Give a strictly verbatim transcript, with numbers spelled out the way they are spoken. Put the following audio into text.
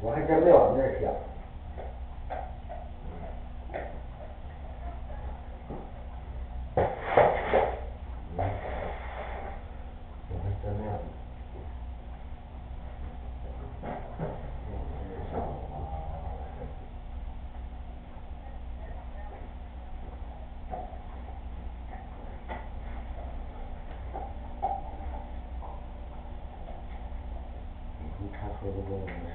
我还真没往那儿想。嗯，我还真没往。你看说这个。